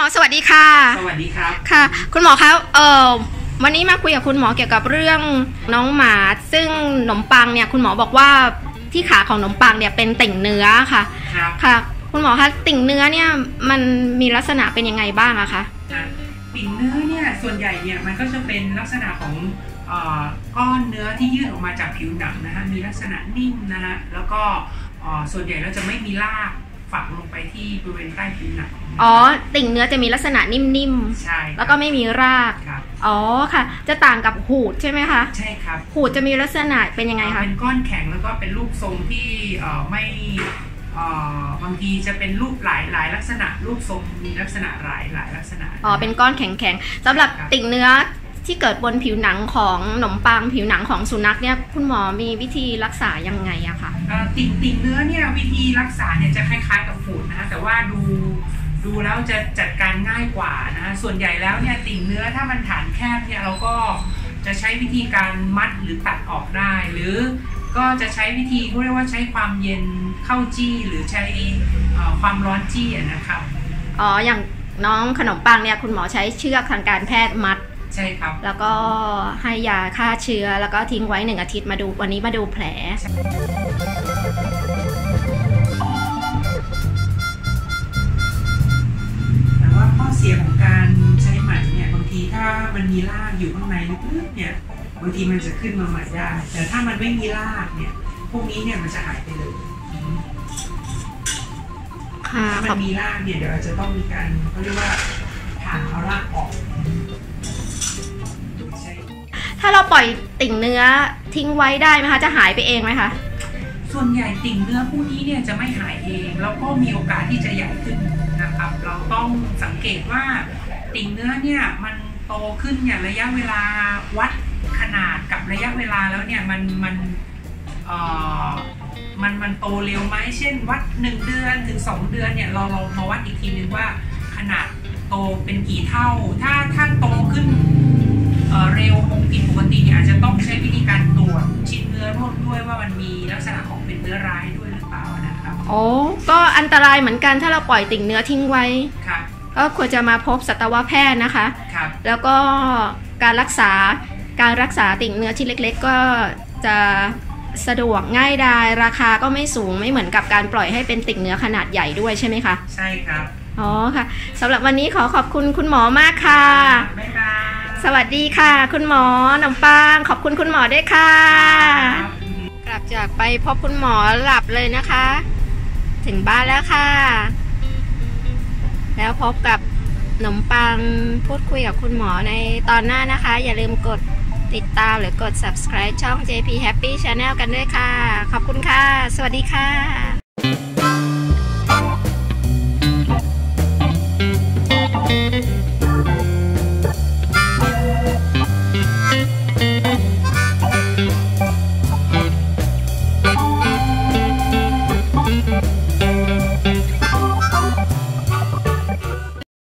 สวัสดีค่ะสวัสดีครับค่ะคุณหมอคะวันนี้มาคุยกับคุณหมอเกี่ยวกับเรื่องน้องหมาซึ่งขนมปังเนี่ยคุณหมอบอกว่าที่ขาของขนมปังเนี่ยเป็นติ่งเนื้อค่ะค่ะคุณหมอคะติ่งเนื้อเนี่ยมันมีลักษณะเป็นยังไงบ้างอะคะติ่งเนื้อเนี่ยส่วนใหญ่เนี่ยมันก็จะเป็นลักษณะของก้อนเนื้อที่ยื่นออกมาจากผิวหนังนะฮะมีลักษณะนิ่มนะฮะแล้วก็ส่วนใหญ่เราจะไม่มีรากฝังลงไปที่บริเวณใต้ผิวหนังติ่งเนื้อจะมีลักษณะนิ่มๆใช่แล้วก็ไม่มีรากครับค่ะจะต่างกับหูดใช่ไหมคะใช่ครับหูดจะมีลักษณะเป็นยังไงคะเป็นก้อนแข็งแล้วก็เป็นรูปทรงที่ไม่บางทีจะเป็นรูปหลายลักษณะรูปทรงมีลักษณะหลายลักษณะเป็นก้อนแข็งๆสำหรับติ่งเนื้อที่เกิดบนผิวหนังของขนมปังผิวหนังของสุนัขเนี่ยคุณหมอมีวิธีรักษายังไงอะคะติ่งเนื้อเนี่ยวิธีรักษาเนี่ยจะคล้ายๆกับหูดนะแต่ว่าดูแล้วจะจัดการง่ายกว่านะส่วนใหญ่แล้วเนี่ยติ่งเนื้อถ้ามันฐานแคบเนี่ยเราก็จะใช้วิธีการมัดหรือตัดออกได้หรือก็จะใช้วิธีเขาเรียกว่าใช้ความเย็นเข้าจี้หรือใช้ความร้อนจี้นะครับอย่างน้องขนมปังเนี่ยคุณหมอใช้เชือกทางการแพทย์มัดใช่ครับแล้วก็ให้ยาฆ่าเชื้อแล้วก็ทิ้งไว้1 อาทิตย์วันนี้มาดูแผลแต่ว่าข้อเสียของการใช้ไหมเนี่ยบางทีถ้ามันมีรากอยู่ข้างในลึกๆเนี่ยบางทีมันจะขึ้นมาใหม่ได้แต่ถ้ามันไม่มีรากเนี่ยพวกนี้เนี่ยมันจะหายไปเลยถ้ามันมีรากเนี่ยเดี๋ยวเราจะต้องมีการเขาเรียกว่าผ่าเอารากออกถ้าเราปล่อยติ่งเนื้อทิ้งไว้ได้ไหมคะจะหายไปเองไหมคะส่วนใหญ่ติ่งเนื้อพวกนี้เนี่ยจะไม่หายเองแล้วก็มีโอกาสที่จะใหญ่ขึ้นนะครับเราต้องสังเกตว่าติ่งเนื้อเนี่ยมันโตขึ้นเนี่ยระยะเวลาวัดขนาดกับระยะเวลาแล้วเนี่ยมันโตเร็วไหมเช่นวัด1 เดือนถึง2 เดือนเนี่ยเรามาวัดอีกทีนึงว่าขนาดโตเป็นกี่เท่าถ้าโตขึ้นเร็วผิดปกติเนี่ยอาจจะต้องใช้วิธีการตรวจชิ้นเนื้อร่วมด้วยว่ามันมีลักษณะของเป็นเนื้อร้ายด้วยหรือเปล่านะครับก็อันตรายเหมือนกันถ้าเราปล่อยติ่งเนื้อทิ้งไว้ครับก็ควรจะมาพบสัตวแพทย์นะคะครับแล้วก็การรักษาติ่งเนื้อที่เล็กๆก็จะสะดวกง่ายดายราคาก็ไม่สูงไม่เหมือนกับการปล่อยให้เป็นติ่งเนื้อขนาดใหญ่ด้วยใช่ไหมคะใช่ครับค่ะสำหรับวันนี้ขอบคุณคุณหมอมากค่ะบ๊ายบายสวัสดีค่ะคุณหมอขนมปังขอบคุณคุณหมอด้วยค่ะกลับจากไปพบคุณหมอหลับเลยนะคะถึงบ้านแล้วค่ะแล้วพบกับขนมปังพูดคุยกับคุณหมอในตอนหน้านะคะอย่าลืมกดติดตามหรือกด subscribe ช่อง JP Happy Channel กันด้วยค่ะขอบคุณค่ะสวัสดีค่ะ